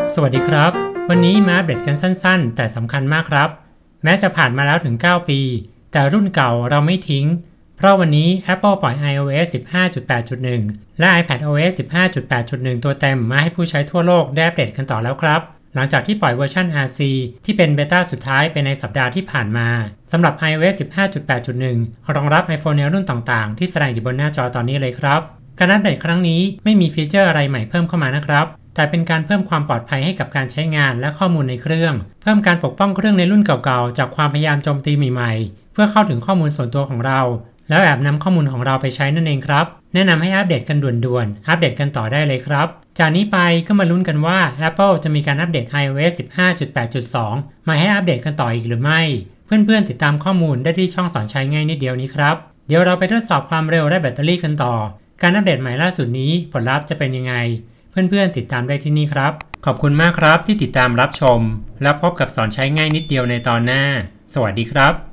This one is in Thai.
สวัสดีครับวันนี้มาอัปเดตกันสั้นๆแต่สำคัญมากครับแม้จะผ่านมาแล้วถึง9ปีแต่รุ่นเก่าเราไม่ทิ้งเพราะวันนี้ Apple ปล่อย iOS 15.8.1 และ iPadOS 15.8.1 ตัวเต็มมาให้ผู้ใช้ทั่วโลกได้อัปเดตกันต่อแล้วครับหลังจากที่ปล่อยเวอร์ชัน RC ที่เป็นเบต้าสุดท้ายไปในสัปดาห์ที่ผ่านมาสำหรับ iOS 15.8.1 รองรับ iPhone ในรุ่นต่างๆที่แสดงอยู่บนหน้าจอตอนนี้เลยครับการอัปเดตครั้งนี้ไม่มีฟีเจอร์อะไรใหม่เพิ่มเข้ามานะครับแต่เป็นการเพิ่มความปลอดภัยให้กับการใช้งานและข้อมูลในเครื่องเพิ่มการปกป้องเครื่องในรุ่นเก่าๆจากความพยายามโจมตีใหม่ๆเพื่อเข้าถึงข้อมูลส่วนตัวของเราแล้วแอบนำข้อมูลของเราไปใช้นั่นเองครับแนะนำให้อัปเดตกันด่วนๆอัปเดตกันต่อได้เลยครับจากนี้ไปก็มาลุ้นกันว่า Apple จะมีการอัปเดต iOS 15.8.2 มาให้อัปเดตกันต่ออีกหรือไม่เพื่อนๆติดตามข้อมูลได้ที่ช่องสอนใช้ง่ายนิดเดียวนี้ครับเดี๋ยวเราไปทดสอบความเร็วและแบตเตอรี่กันต่อการอัปเดตใหม่ล่าสุดนี้ผลลัพธ์จะเป็นยังไงเพื่อนๆติดตามได้ที่นี่ครับขอบคุณมากครับที่ติดตามรับชมแล้วพบกับสอนใช้ง่ายนิดเดียวในตอนหน้าสวัสดีครับ